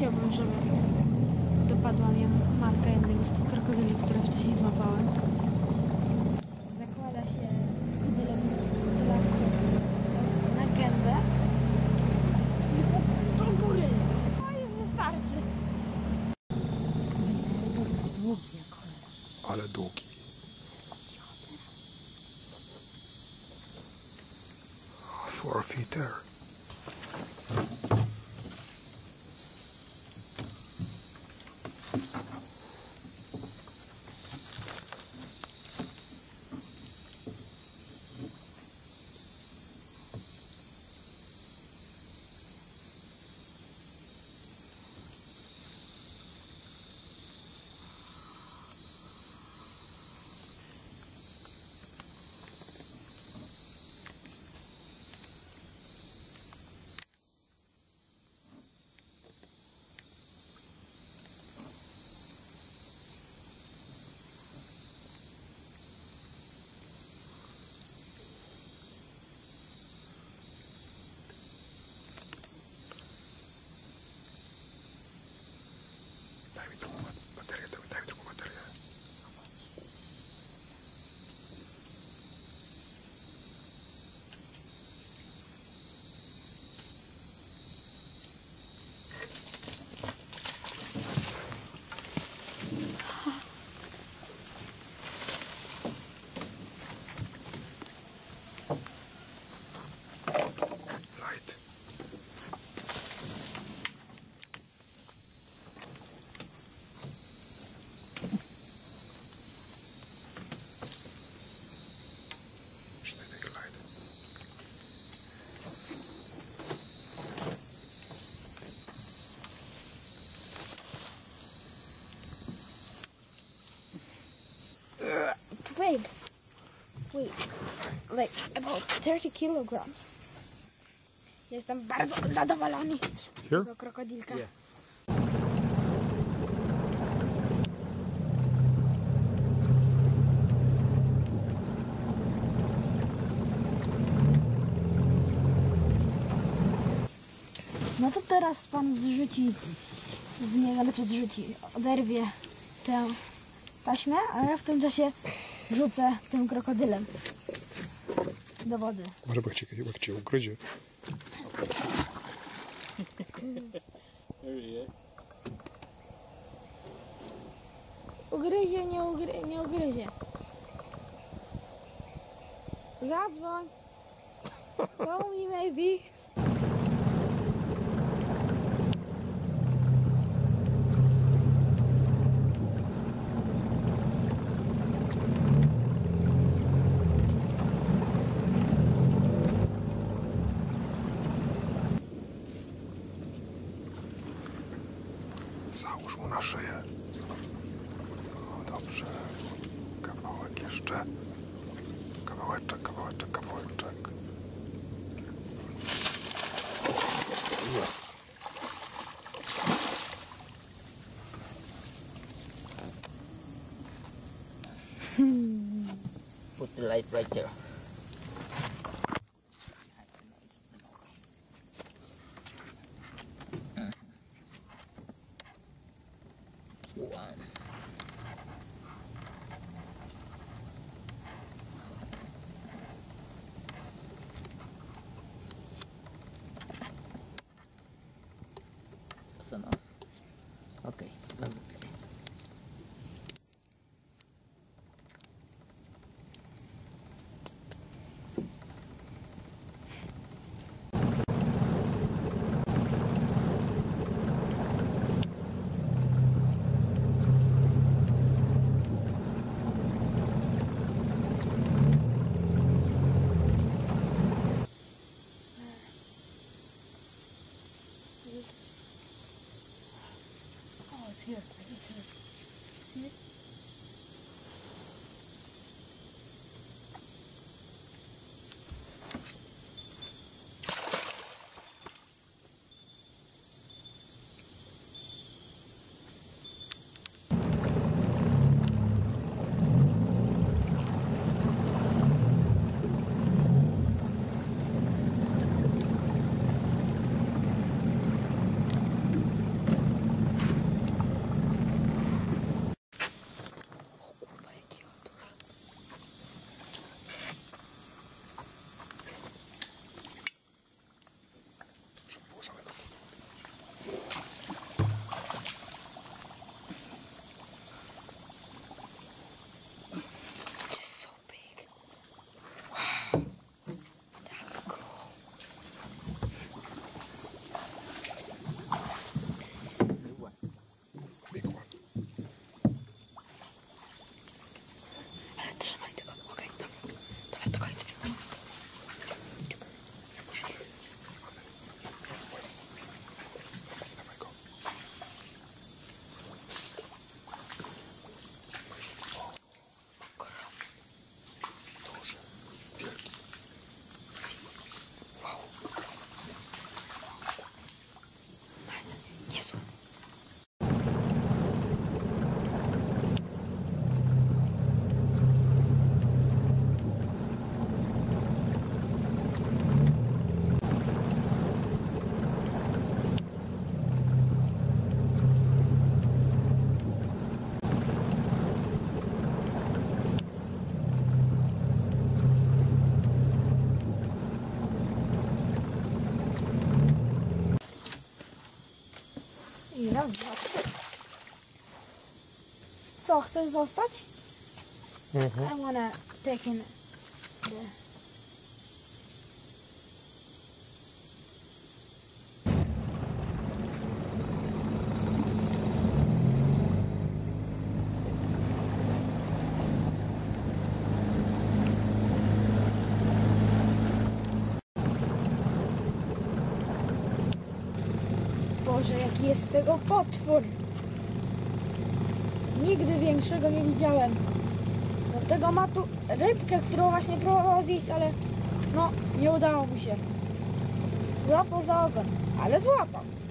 chciałbym, żeby dopadła mnie matka jednego z tych krokodyli, które wcześniej złapałem. Zakłada się krokodylem lasu na gębę i do góry. No już wystarczy. Długi jak cholera. Ale długi. 4 feet there. Daj mi drugą baterię. Light. Schneider light. Twigs. Wait, like about 30 kilograms. Jestem bardzo zadowolony z tego krokodilka. Yeah. No to teraz pan zrzuci z niego, oderwie tę taśmę, a ja w tym czasie rzucę tym krokodylem do wody. Może jak cię ugryzie. Ugryzie, nie ugryzie. Zadzwoń. Call me maybe. Załóż mu na szyję. O, dobrze. Kawałek jeszcze. Kawałeczek. Jest. Put the light right there. One. That's enough. Okay. Oh, it's here. It's here. See it? Jezu. I raz, dwa, trzy. Co, chcesz zostać? I wanna take in the... Boże, jaki jest z tego potwór! Nigdy większego nie widziałem. Do tego ma tu rybkę, którą właśnie próbował zjeść, ale no, nie udało mu się. Złapał za ogon, ale złapał.